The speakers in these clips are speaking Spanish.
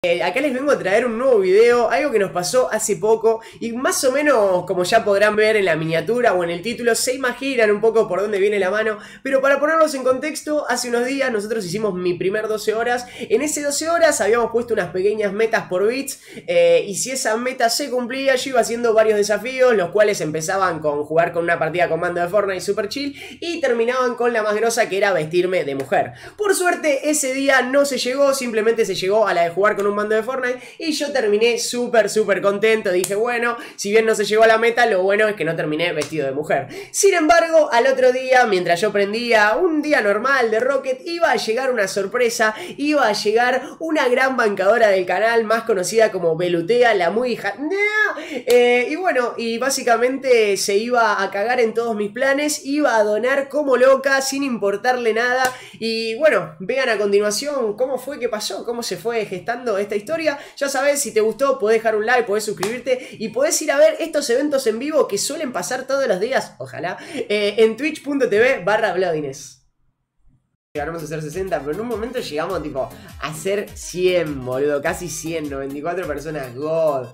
Acá les vengo a traer un nuevo video, algo que nos pasó hace poco y más o menos, como ya podrán ver en la miniatura o en el título, se imaginan un poco por dónde viene la mano, pero para ponerlos en contexto, hace unos días nosotros hicimos mi primer 12 horas, en ese 12 horas habíamos puesto unas pequeñas metas por bits y si esa meta se cumplía yo iba haciendo varios desafíos, los cuales empezaban con jugar con una partida con mando de Fortnite super chill y terminaban con la más grosa que era vestirme de mujer. Por suerte ese día no se llegó, simplemente se llegó a la de jugar con un mando de Fortnite y yo terminé súper contento. Dije, bueno, si bien no se llegó a la meta, lo bueno es que no terminé vestido de mujer. Sin embargo, al otro día, mientras yo prendía un día normal de Rocket, iba a llegar una sorpresa, iba a llegar una gran bancadora del canal, más conocida como Belutea, la muy hija. Y bueno, y básicamente se iba a cagar en todos mis planes, iba a donar como loca, sin importarle nada. Y bueno, vean a continuación cómo fue que pasó, cómo se fue gestando esta historia. Ya sabes, si te gustó, podés dejar un like, podés suscribirte y podés ir a ver estos eventos en vivo que suelen pasar todos los días, ojalá, en twitch.tv/Bloodiness. Llegaremos a hacer 60, pero en un momento llegamos tipo a hacer 100, boludo, casi 100, 94 personas, God.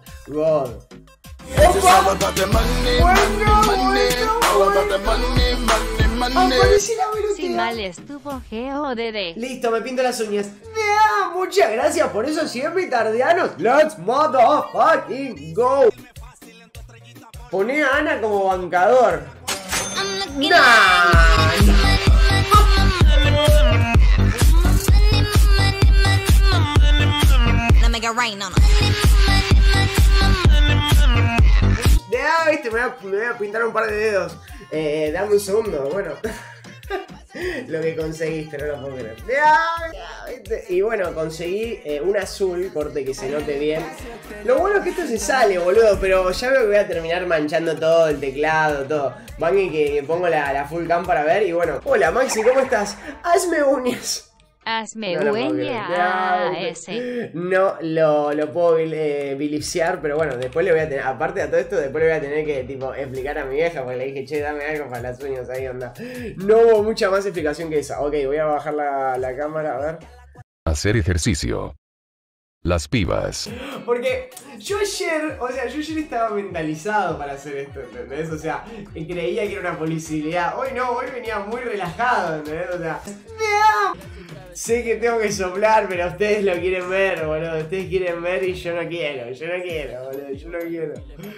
Aparece la Belutea. Si mal estuvo GODD. Listo, me pinto las uñas. Muchas gracias por esos 100 bitardianos. Let's motherfucking go. Poné a Ana como bancador. Viste, me voy a pintar un par de dedos. Dame un segundo, bueno. Lo que conseguiste, no lo puedo creer. Y bueno, conseguí un azul, corte que se note bien. Lo bueno es que esto se sale, boludo, pero ya veo que voy a terminar manchando todo, el teclado, todo. Van que pongo la full cam para ver y bueno. Hola Maxi, ¿cómo estás? Hazme uñas. Hazme No uña ese. No lo puedo biliciar, pero bueno, después le voy a tener, aparte de todo esto, después le voy a tener que tipo explicar a mi vieja, porque le dije, che, dame algo para las uñas, ahí onda. No hubo mucha más explicación que esa. Ok, voy a bajar la cámara, a ver. Hacer ejercicio. Las pibas. Porque yo ayer estaba mentalizado para hacer esto, ¿entendés? O sea, creía que era una posibilidad. Hoy no, hoy venía muy relajado, ¿entendés? O sea, sé que tengo que soplar, pero ustedes lo quieren ver, boludo. Ustedes quieren ver y yo no quiero, boludo. Yo no quiero.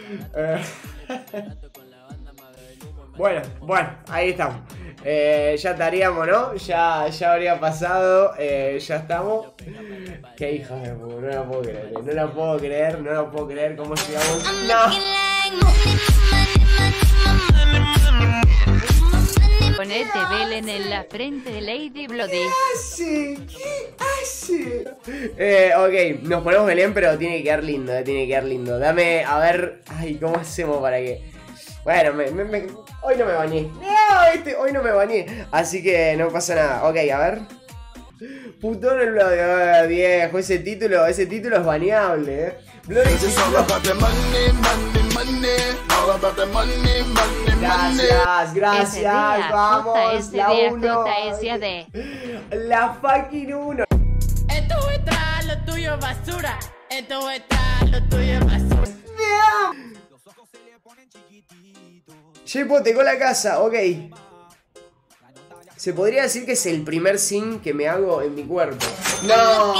Bueno, ahí estamos. Ya estaríamos, ¿no? Ya habría pasado. Ya estamos. Qué hija de puta, no la puedo creer. No la puedo creer cómo llegamos. ¡No! Ponete Belén en la frente de Lady Bloody. ¿Qué hace? Ok, nos ponemos Belén, pero tiene que quedar lindo, Dame, a ver. Ay, ¿cómo hacemos para que...? Bueno, hoy no me bañé. Hoy no me bañé. Así que no pasa nada. Ok, a ver. Putón el Bloody, viejo. Ese título es baneable, Bloody. Gracias. Vamos, la 1. La fucking 1. Esto está lo tuyo basura. Esto está lo tuyo basura. Ya hipotecó la casa, ok. Se podría decir que es el primer sim que me hago en mi cuerpo. No.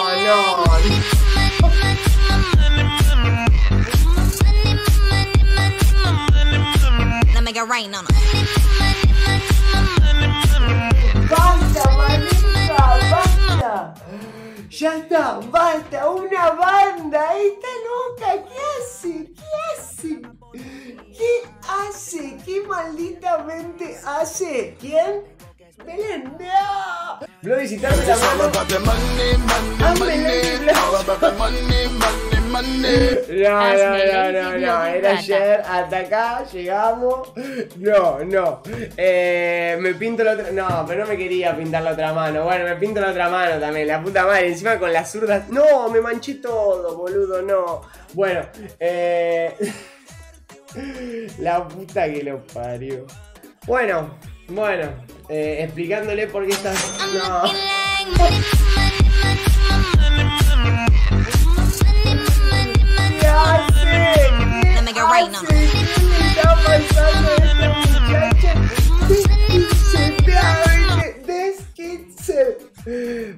Basta, manita, basta. Ya está, basta, una banda. Esta loca, ¿qué hace? ¿Qué malditamente hace? ¿Quién? Belén, no. Bloody, si te hace la mano. No. Era ayer, hasta acá, llegamos. No. Me pinto la otra. No, pero no me quería pintar la otra mano. Bueno, me pinto la otra mano también, la puta madre. Encima con las zurdas. No, me manché todo, boludo, no. Bueno, la puta que lo parió. Bueno, explicándole por qué estás... No.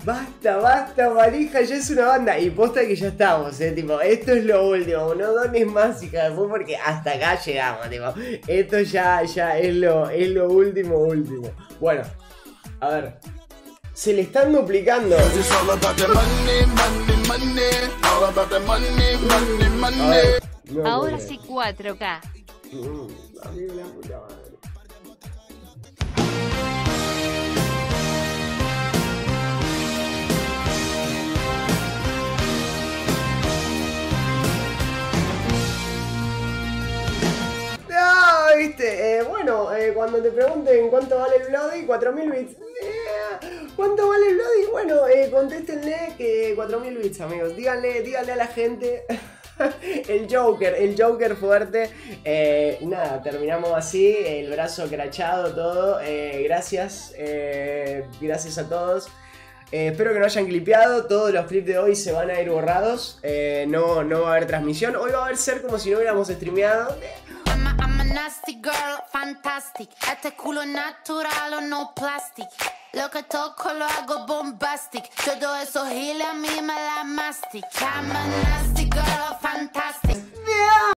Basta, manija, ya es una banda. Y posta que ya estamos, tipo, esto es lo último. No dones más, hija de puta, porque hasta acá llegamos, tipo. Esto ya es lo último. Bueno, a ver. Se le están duplicando. A ver, no, Ahora sí 4K. a mí la puta madre. No, viste, bueno, cuando te pregunten cuánto vale el Bloody, 4000 bits. ¿Cuánto vale el Bloody? Bueno, contéstenle que 4000 bits, amigos. Díganle a la gente. El Joker fuerte. Nada, terminamos así. El brazo crachado, todo. Gracias a todos. Espero que no hayan clipeado. Todos los clips de hoy se van a ir borrados. No va a haber transmisión. Hoy va a ser como si no hubiéramos streameado. I'm a nasty girl, fantastic. Este culo natural o no plastic. Lo que toco lo hago bombastic. Todo eso gila a mí me la mastic. I'm a nasty girl, fantastic.